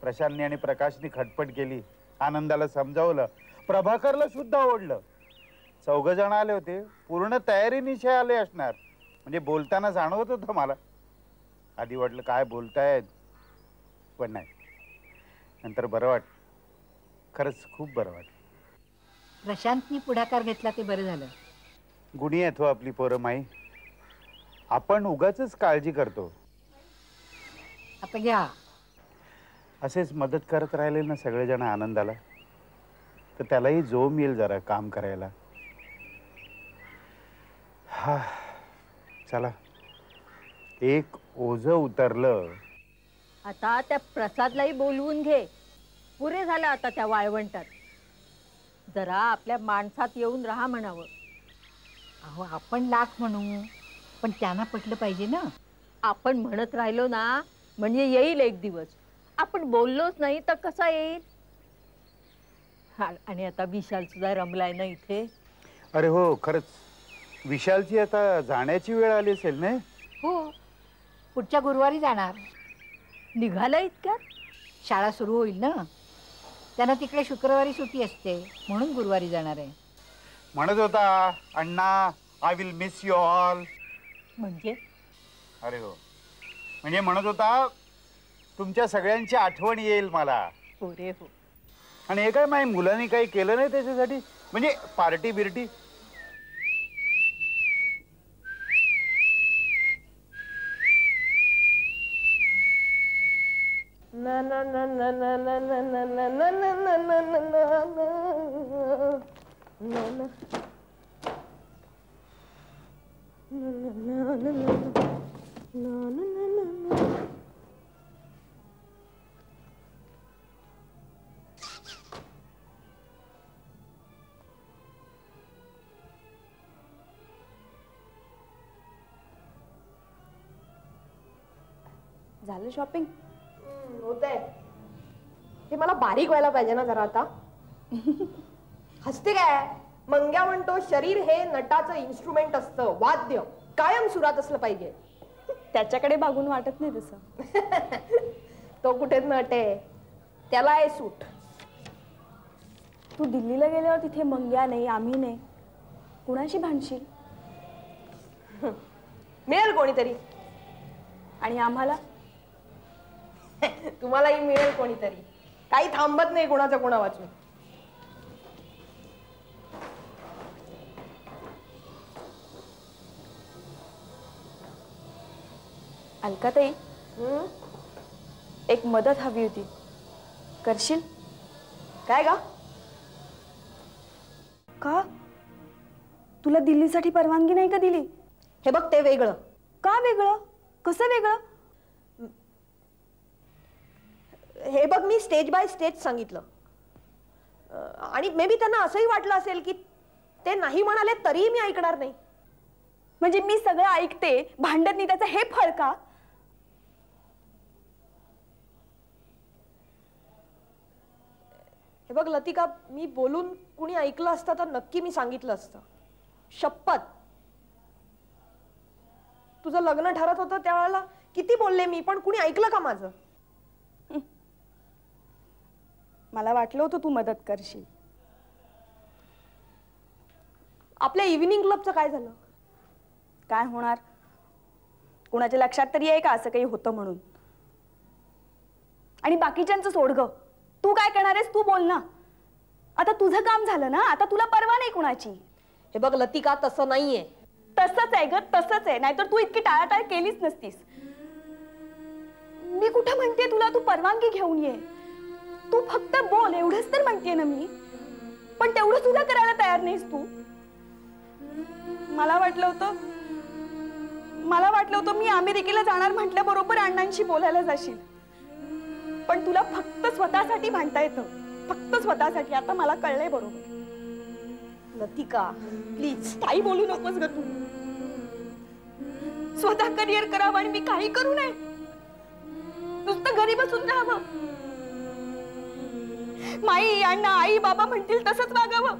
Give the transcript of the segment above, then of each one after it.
प्रशांतनी आणि प्रकाशनी खटपट केली, आनंदाला समजावलं, प्रभाकरला सुद्धा ओढलं. 4 जण आले होते, पूर्ण तयारीनिशी आले असणार. म्हणजे बोलताना जाणवत होतं मला. आधी वाटलं काय बोलतायत, पण नाही. नंतर बरं वाटलं, खरंच खूप बरं वाटलं. प्रशांतनी पुढाकार घेतला ते बरं झालं. गुणी आहेत हो आपली पोरं माई. आपण उगाचच काळजी करतो. आता घ्या. असेच मदत करत राहिले ना सगळेजण आनंदाला, तर त्यालाही जोम येईल जरा काम करायला. हा चला, एक ओझं उतरलं. आता त्या प्रसादलाही बोलवून घे. पुरे झालं आता त्या वाळवंटात. जरा आपल्या माणसात येऊन राहा म्हणावं. अहो आपण लाख म्हणू, पण त्यांना पटलं पाहिजे ना. आपण म्हणत राहिलो ना म्हणजे येईल एक दिवस. आपण बोललोच नाही तर कसा येईल. आणि आता विशाल सुद्धा रमलाय ना इथे. अरे हो, खरंच विशालची आता जाण्याची वेळ आली असेल नाही? हो, पुढच्या गुरुवारी जाणार. निघाला इतक्यात? शाळा सुरू होईल ना, त्यांना तिकडे शुक्रवारी सुट्टी असते, म्हणून गुरुवारी जाणार आहे. म्हणत होता Anna, I will miss you all. म्हणजे? अरे हो, म्हणजे म्हणत होता तुमच्या सगळ्यांची आठवण येईल मला. अरे हो. आणि हे काय माझ्या मुलांनी काही केलं नाही त्याच्यासाठी, म्हणजे पार्टी बिर्टी? ना ना ना ना ना ना ना ना ना ना ना ना ना ना. झालं शॉपिंग? होतंय. हे मला बारीक व्हायला पाहिजे ना जरा आता. हसते काय? मंग्या म्हणतो शरीर हे नटाचं इन्स्ट्रुमेंट असतं, वाद्य कायम सुरात असलं पाहिजे. त्याच्याकडे बघून वाटत नाही तसं. तो कुठे नट आहे, त्याला आहे सूट. तू दिल्लीला गेल्यावर तिथे मंग्या नाही, आम्ही नाही, कुणाशी भांडशील? मिळेल कोणीतरी. आणि आम्हाला? तुम्हालाही मिळेल कोणीतरी. काही थांबत नाही कोणाचं कोणा वाचून. अलकाताई, एक मदत हवी होती, करशील? काय गा? का? तुला दिल्लीसाठी परवानगी नाही का दिली? हे बघ, ते वेगळं. का वेगळं? कसं वेगळं? हे बघ, मी स्टेज बाय स्टेज सांगितलं. आणि मे बी त्यांना असंही वाटलं असेल की ते नाही म्हणाले तरीही मी ऐकणार नाही. म्हणजे मी सगळं ऐकते, भांडत नाही, त्याचं हे फळ का? हे बघ लतिका, मी बोलून कुणी ऐकलं असतं तर नक्की मी सांगितलं असतं. शपथ. तुझं लग्न ठरत होतं त्यावेळेला किती बोलले मी, पण कुणी ऐकलं का माझं? मला वाटलं होतं तू मदत करशील. आपल्या इव्हिनिंग क्लबचं काय झालं? काय होणार? कुणाच्या लक्षात तरी आहे का असं काही होतं म्हणून? आणि बाकीच्यांचं सोड ग, तू काय करणार आहेस? तू बोल ना. आता तुझं काम झालं ना, आता तुला परवा नाही कुणाची. हे बघ लतिका, तसं नाहीये. तसंच आहे ग, तसंच आहे. नाहीतर तू इतकी टाळाटाळ केलीच नसतीस. मी कुठं म्हणते तुला तू परवानगी घेऊन ये, तू फक्त बोल, एवढंच तर म्हणते ना मी. पण तेवढं सुद्धा करायला तयार नाहीस तू. मला वाटलं होतं मी अमेरिकेला जाणार म्हटल्या बरोबर अण्णांशी बोलायला जाशील, पण तुला फक्त स्वतःसाठी भांडता येतं, फक्त स्वतःसाठी. आता मला कळलंय बरोबर. लतिका प्लीज. काही बोलू नकोस ग तू. स्वतः करिअर करावं आणि मी काही करू नये, नुसतं घरी बसून राहावं. माई अण्णा आई बाबा म्हणतील तसंच वागावं.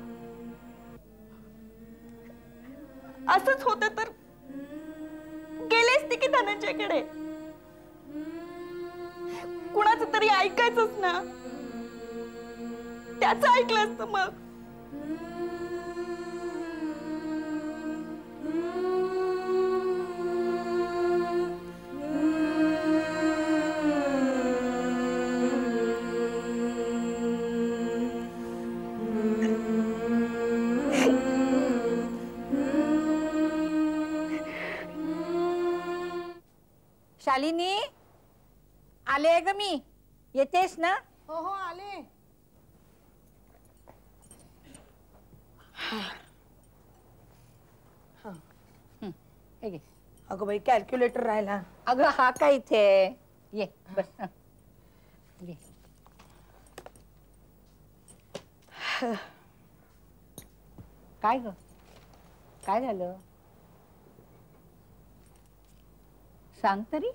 असंच होतं तर गेलेच ती की धनंजयकडे. कुणाचं तरी ऐकायचंच ना. त्याचं ऐकलं असतं मग. शालिनी, आले ग मी. येतेस ना? हो हो आले. हे घे. अगं बाई कॅल्क्युलेटर राहिला. अगं हा काय इथे ये बस. ये. काय ग, काय झालं सांग तरी.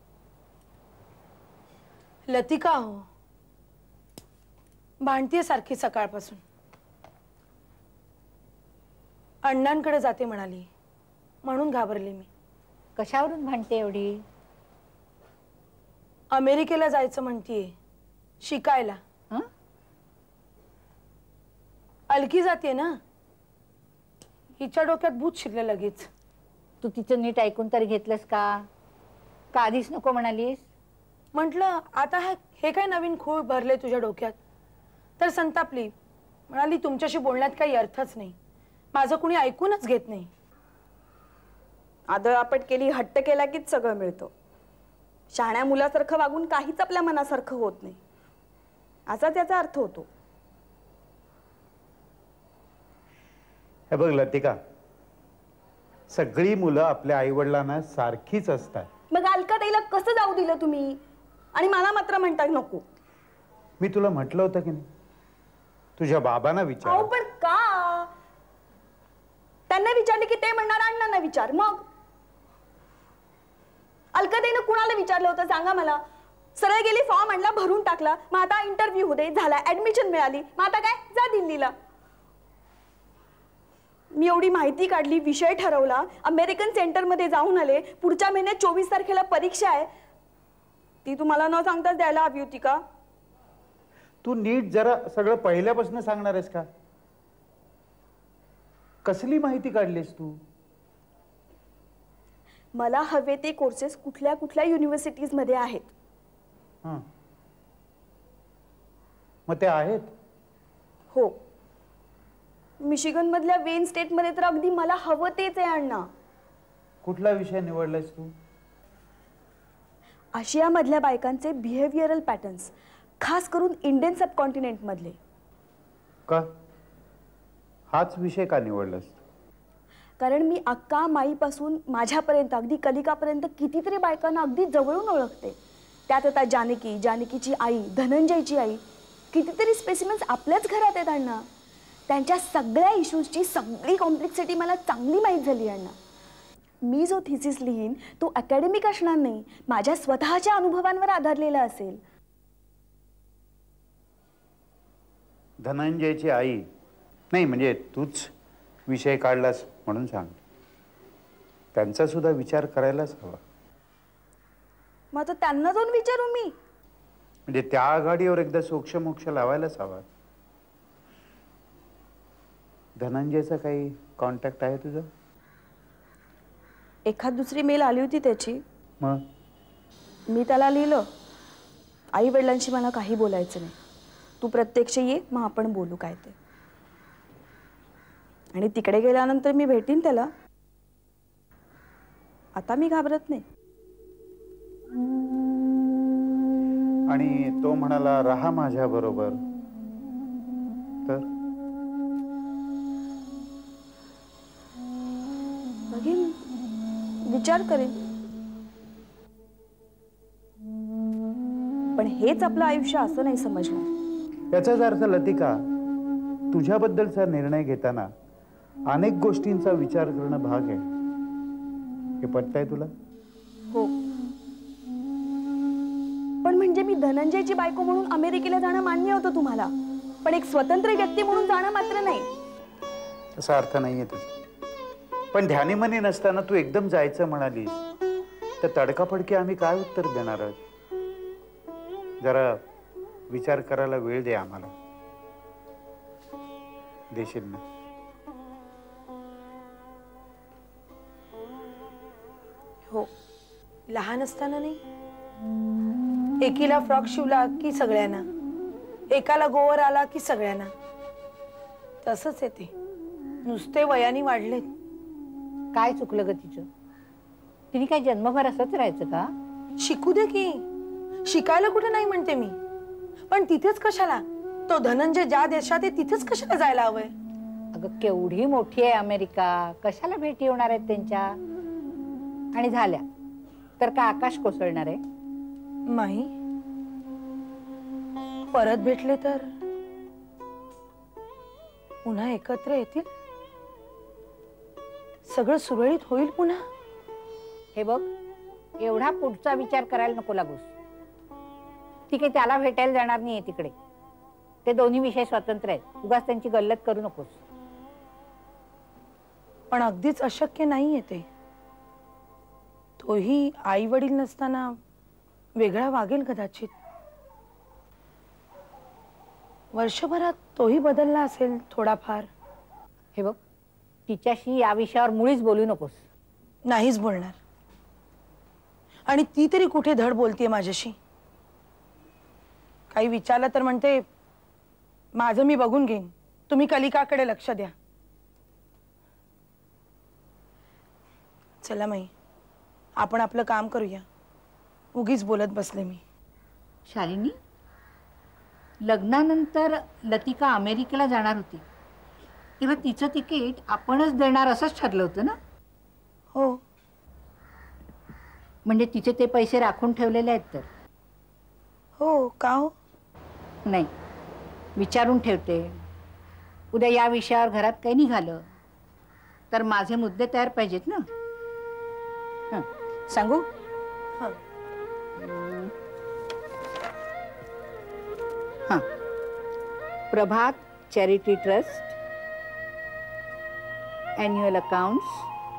लतिका हो, भांडतीये सारखी सकाळपासून. अण्णांकडे जाते म्हणाली म्हणून घाबरले मी. कशावरून भांडते एवढी? अमेरिकेला जायचं म्हणतीये शिकायला. अलकी जाते ना. हिच्या डोक्यात भूत शिरले लगेच. तू तिचं नीट ऐकून तरी घेतलंस का आधीच नको म्हणालीस? म्हटलं आता हे काय नवीन खूळ भरले तुझ्या डोक्यात. तर संतापली. म्हणाली तुमच्याशी बोलण्यात काही अर्थच नाही, माझं कुणी ऐकूनच घेत नाही. आदळआपट केली, हट्ट केला कीच सगळं मिळतं. शहाण्या मुलासारखं वागून काहीच आपल्या मनासारखं होत नाही, असा त्याचा अर्थ होतो. हे बघ लतिका, सगळी मुलं आपल्या आईवडिलांना सारखीच असतात. मग अलकाताईला कसं जाऊ दिलं तुम्ही आणि मला मात्र म्हणता नको? मी तुला म्हटलं होतं की नाही, तुझ्या बाबांना विचार. पण का? त्यांना विचारले की ते म्हणणार अण्णांना विचार. मग अलकाताईनं कुणाला विचारलं होतं सांगा मला? सरळ गेली, फॉर्म आणला, भरून टाकला. मग आता इंटरव्ह्यू होते, झाला, ऍडमिशन मिळाली. मग आता काय, जा दिल्लीला. मी एवढी माहिती काढली, विषय ठरवला, अमेरिकन सेंटर मध्ये जाऊन आले. पुढच्या महिन्यात 24 तारखेला परीक्षा आहे. ती तुम्हाला न सांगताच द्यायला हवी होती का? तू नीट जरा सगळं पहिल्यापासून सांगणार आहेस का? कसली माहिती काढलीस तू? मला हवे ते कोर्सेस कुठल्या कुठल्या युनिव्हर्सिटीज मध्ये आहेत. मग ते आहेत? हो, मिशिगन मधल्या वेन स्टेट मध्ये तर अगदी मला हवं तेच आहे अण्णा. कुठला विषय निवडलायस तू? आशिया मधल्या बायकांचे बिहेवियरल पॅटर्न्स, खास करून इंडियन सबकॉन्टिनेंट मधले. का हाच विषय का निवडलास? कारण मी अक्का माईपासून माझ्यापर्यंत अगदी कलिकापर्यंत कितीतरी बायकांना अगदी जवळून ओळखते. त्यात आता जानकी, जानकीची आई, धनंजयची आई, कितीतरी स्पेसिमेन्स आपल्याच घरात आहेत अण्णा. त्यांच्या सगळ्या इश्यूजची सगळी कॉम्प्लेक्सिटी मला चांगली माहीत झाली अण्णा. मी जो थिसिस लिहीन तो अकॅडमिक असणार नाही, माझ्या स्वतःच्या अनुभवांवर आधारलेला असेल. धनंजयची आई नाही म्हणजे तूच विषय काढलास म्हणून सांग. त्यांचा सुद्धा विचार करायलाच हवा. मग आता त्यांना जाऊन विचारू मी? म्हणजे त्या आघाडीवर एकदा सोक्षमोक्ष लावायलाच हवा. धनंजयचा काही कॉन्टॅक्ट आहे तुझा? एखाद दुसरी मेल आली होती त्याची. मग मी त्याला लिहिलं, आई वडिलांशी मला काही बोलायचं नाही, तू प्रत्यक्ष ये, मग आपण बोलू काय ते. आणि तिकडे गेल्यानंतर मी भेटीन त्याला. आता मी घाबरत नाही. आणि तो म्हणाला राहा माझ्या बरोबर, तर बघीन, विचार करेन. पण हेच आपलं आयुष्य असं नाही समजणार. याचाच अर्थ लतिका, तुझ्याबद्दलचा निर्णय घेताना अनेक गोष्टींचा विचार करणं भाग आहे. हे पटतंय तुला? हो, पण म्हणजे मी धनंजयची बायको म्हणून अमेरिकेला जाणं मान्य होतं तुम्हाला, पण एक स्वतंत्र व्यक्ती म्हणून जाणं मात्र नाही. असा अर्थ नाहीये तुझा. पण ध्यानीमनी नसताना तू एकदम जायचं म्हणालीस तर तडकाफडकी आम्ही काय उत्तर देणार आहोत? जरा विचार करायला वेळ दे आम्हाला. देशील ना? हो, लहान असताना नाही, एकीला फ्रॉक शिवला की सगळ्यांना, एकाला गोवर आला की सगळ्यांना. तसंच येते, नुसते वयाने वाढलेत. काय चुकलं ग तिचं? तिने काय जन्मभर असंच राहायचं का? शिकू दे की, शिकायला कुठे नाही म्हणते मी, पण तिथेच कशाला? तो धनंजय ज्या देशात आहे तिथेच कशाला जायला हवंय? अगं केवढी मोठी आहे अमेरिका, कशाला भेटी होणार आहेत त्यांच्या? आणि झाल्या तर का आकाश कोसळणार आहे? नाही, परत भेटले तर पुन्हा एकत्र येतील, सगळं सुरळीत होईल पुन्हा. हे बघ, एवढा पुढचा विचार करायला नको लागूस. ती काही त्याला भेटायला जाणार नाहीये तिकडे. ते दोन्ही विषय स्वतंत्र आहेत, उगाच त्यांची गल्लत करू नकोस. पण अगदीच अशक्य नाहीये ते. तोही आई वडील नसताना वेगळा वागेल कदाचित. वर्षभरात तोही बदलला असेल थोडाफार. हे बघ, तिच्याशी या विषयावर मुळीच बोलू नकोस. नाहीच बोलणार. आणि ती तरी कुठे धड बोलतीये माझ्याशी. काही विचारलं तर म्हणते, माझं मी बघून घेईन, तुम्ही कलिकाकडे लक्ष द्या. चला माई, आपण आपलं काम करूया. उगीच बोलत बसले मी. शालिनी, लग्नानंतर लतिका अमेरिकेला जाणार होती तेव्हा तिचं तिकीट आपणच देणार असंच ठरलं होतं ना? हो. म्हणजे तिचे ते पैसे राखून ठेवलेले आहेत तर? हो. का हो? नाही, विचारून ठेवते. उद्या या विषयावर घरात काही निघालं तर माझे मुद्दे तयार पाहिजेत ना. सांगू? हां. हां, Prabhat charity trust, annual accounts,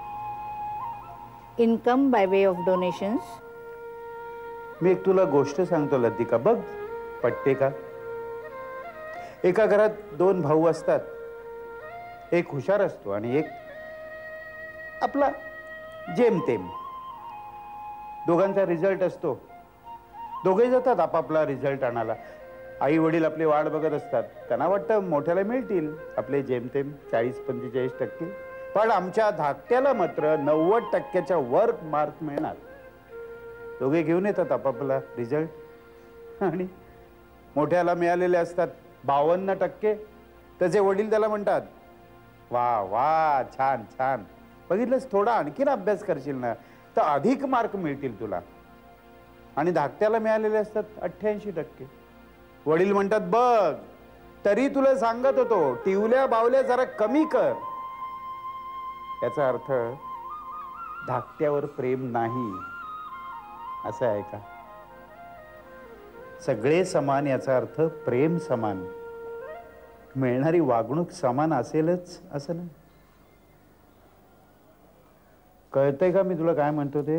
income by way of donations. मी एक तुला गोष्ट सांगतो लतिका, बघ पटते का? एका घरात दोन भाऊ असतात, एक हुशार असतो आणि एक आपला जेमतेम. दोघांचा रिझल्ट असतो, दोघे जातात आपापला रिझल्ट आणायला. आई वडील आपली वाट बघत असतात, त्यांना वाटतं मोठ्याला मिळतील आपले जेमतेम 40-45%, पण आमच्या धाकट्याला मात्र 90%च्या वर मार्क मिळणार. दोघे घेऊन येतात आपापला रिझल्ट आणि मोठ्याला मिळालेले असतात 52%. त्याचे वडील त्याला म्हणतात, वा वा, छान छान, बघितलंस, थोडा आणखीन अभ्यास करशील ना तर अधिक मार्क मिळतील तुला. आणि धाकट्याला मिळालेले असतात 88%. वडील म्हणतात, बघ तरी तुला सांगत होतो, टिवल्या बावल्या जरा कमी कर. याचा अर्थ धाकट्यावर प्रेम नाही असं आहे का? सगळे समान याचा अर्थ प्रेम समान, मिळणारी वागणूक समान असेलच असं नाही. कळतंय का मी तुला काय म्हणतो ते?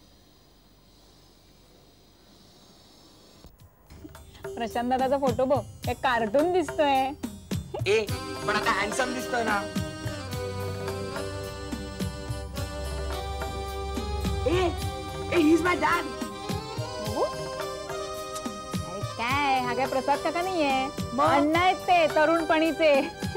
प्रशांत दादाचा फोटो बघ, एक कार्टून दिसतोय. ए पण आता हँडसम दिसतोय ना. ए ही इज माय डॅड. अरे काय, हा काय प्रसाद काका नाहीये, अण्णा आहेत ते तरुणपणीचे.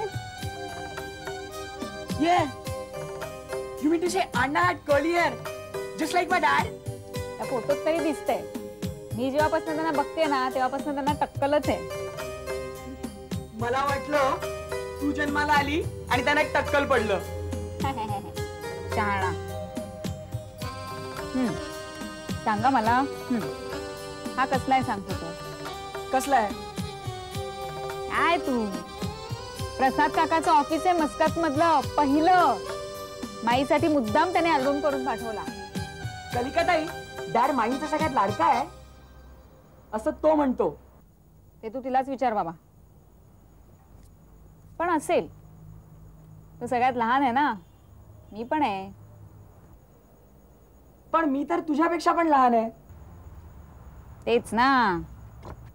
Yeah you mean to say Anna had curly hair just like my dad. त्या फोटोत तरी दिसतंय. मी जेव्हापासून त्यांना बघते ना तेव्हापासून त्यांना टक्कलच आहे. मला वाटलं तू जन्माला आली आणि त्यांना एक टक्कल पडलं. शहाणा. सांगा मला, हा कसला आहे सांगतो तो? कसला आहे? काय तू? प्रसाद काकाचं ऑफिस आहे मस्कत मधलं पहिलं. माईसाठी मुद्दाम त्याने अल्बम करून पाठवला. कलिकाताई, डॅड माईंचा सगळ्यात लाडका आहे असं तो म्हणतो. ते तू तिलाच विचार बाबा. पण असेल, तो सगळ्यात लहान आहे ना, मी पण आहे. पण मी तर तुझ्यापेक्षा पण लहान आहे. तेच ना.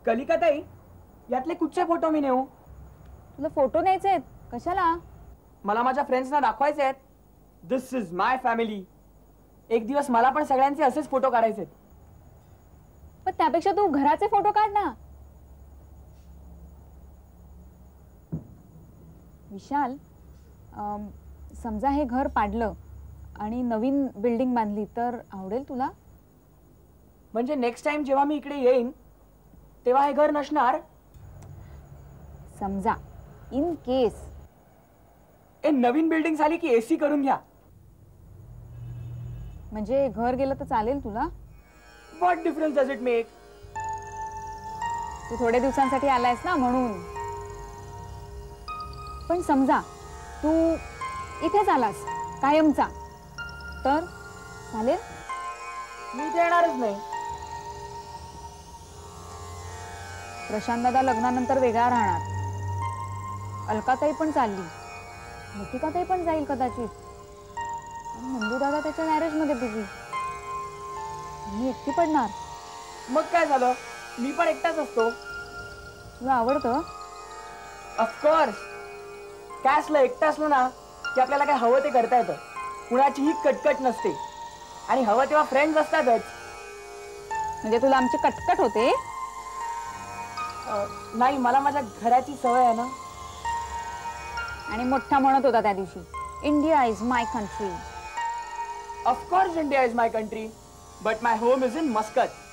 कलिका ताई, यातले कुठचे फोटो मी नेऊ? तुला फोटो न्यायचे आहेत? कशाला? मला माझ्या फ्रेंड्सना दाखवायचे आहेत. This is my family. एक दिवस मला पण सगळ्यांचे असेच फोटो काढायचे आहेत. पण त्यापेक्षा तू घराचे फोटो काढ ना. विशाल, समजा हे घर पाडलं आणि नवीन बिल्डिंग बांधली तर आवडेल तुला? म्हणजे नेक्स्ट टाइम जेव्हा मी इकडे येईन तेव्हा हे घर नसणार? समजा, इन केस. नवीन बिल्डिंग झाली की एसी करून घ्या. म्हणजे घर गेलं तर चालेल तुला? What difference does it make? तू थोड्या दिवसांसाठी आलायस ना म्हणून. पण समजा तू इथेच आलास कायमचा तर चालेल? मी इथे येणारच नाही. प्रशांत दादा लग्नानंतर वेगळा राहणार. अलकाताई पण चालली. मोतिकाताई पण जाईल कदाचित. नंदू दादा त्याच्या मॅरेज मध्ये बिझी. मी एकटी पडणार. मग काय झालं? मी पण एकटाच असतो. तुला आवडतं? ऑफकोर्स. कॅशला एकटा असलो ना की आपल्याला काय हवं ते करता येतं. कुणाचीही कटकट नसते आणि हवं तेव्हा फ्रेंड्स असतातच. म्हणजे तुला आमची कटकट होते? नाही, मला माझ्या घराची सवय आहे ना. आणि मोठा म्हणत होता त्या दिवशी, India is my country. Of course India is my country, but my home is in Muscat.